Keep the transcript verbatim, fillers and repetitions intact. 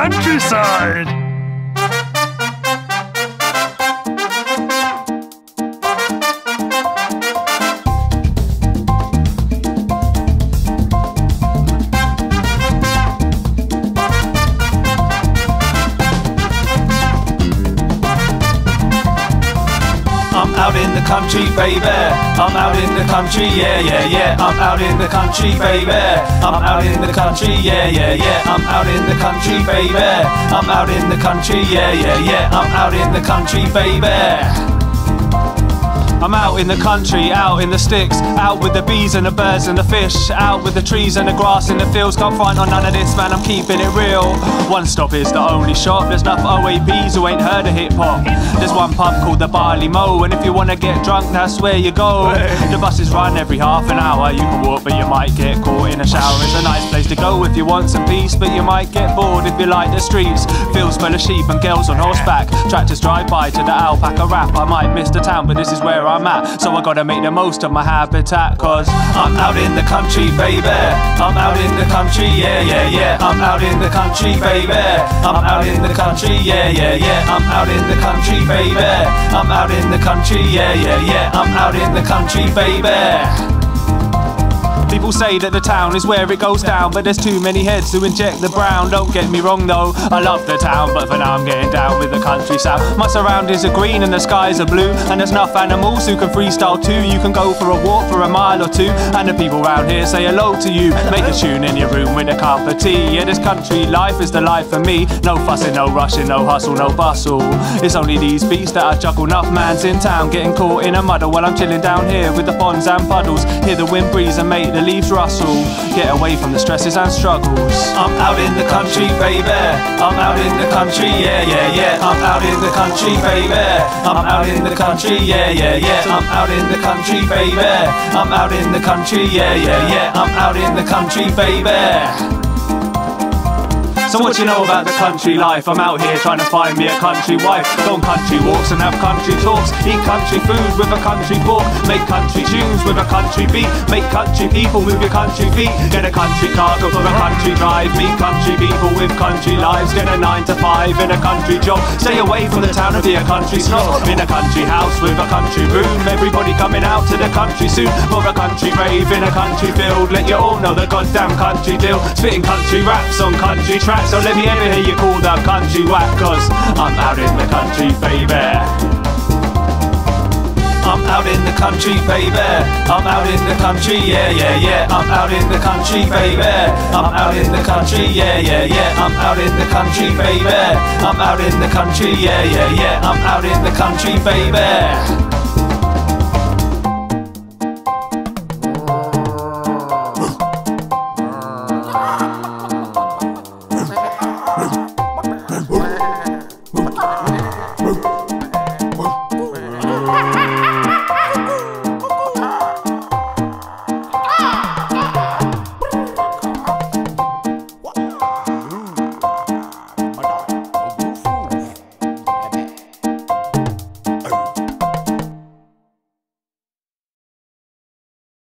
countryside. I'm out in the country, baby. I'm out in the country, yeah, yeah, yeah. I'm out in the country, baby. I'm out in the country, yeah, yeah, yeah. I'm out in the country, baby. I'm out in the country, yeah, yeah, yeah. I'm out in the country, baby. I'm out in the country, out in the sticks, out with the bees and the birds and the fish, out with the trees and the grass in the fields. Can't find on none of this, man, I'm keeping it real. One Stop is the only shop, there's enough O A Bs who ain't heard of hip-hop. There's one pub called the Barley Mow, and if you wanna get drunk, that's where you go. The buses run every half an hour, you can walk but you might get caught in a shower. It's a nice place to go if you want some peace, but you might get bored if you like the streets. Fields full of sheep and girls on horseback, tractors drive by to the alpaca rap. I might miss the town, but this is where I'm at, so I gotta make the most of my habitat. Cause I'm out in the country, baby. I'm out in the country, yeah, yeah, yeah. I'm out in the country, baby. I'm out in the country, yeah, yeah, yeah. I'm out in the country, baby. I'm out in the country, yeah, yeah, yeah. I'm out in the country, baby. People say that the town is where it goes down, but there's too many heads to inject the brown. Don't get me wrong though, I love the town, but for now I'm getting down with the country sound. My surroundings are green and the skies are blue, and there's enough animals who can freestyle too. You can go for a walk for a mile or two, and the people round here say hello to you. Make a tune in your room with a cup of tea. Yeah, this country life is the life for me. No fussing, no rushing, no hustle, no bustle. It's only these beats that I juggle. Enough man's in town getting caught in a muddle, while I'm chilling down here with the ponds and puddles. Hear the wind breeze and make the leaves rustle. Get away from the stresses and struggles. I'm out in the country, baby. I'm out in the country, yeah, yeah, yeah. I'm out in the country, baby. I'm out in the country, yeah, yeah, yeah. I'm out in the country, baby. I'm out in the country, yeah, yeah, yeah. I'm out in the country, baby. So what you know about the country life? I'm out here trying to find me a country wife. Go on country walks and have country talks. Eat country food with a country fork. Make country tunes with a country beat. Make country people move your country feet. Get a country car, go for a country drive. Meet country people with country lives. Get a nine to five in a country job. Stay away from the town and be a country snob. In a country house with a country room. Everybody coming out to the country soon for a country rave in a country field. Let you all know the goddamn country deal. Spitting country raps on country tracks. So let me ever hear you call that country whack, cause I'm out in the country, baby. I'm out in the country, baby. I'm out in the country, yeah, yeah, yeah. I'm out in the country, baby. I'm out in the country, yeah, yeah, yeah. I'm out in the country, baby. I'm out in the country, yeah, yeah, yeah. I'm out in the country, baby.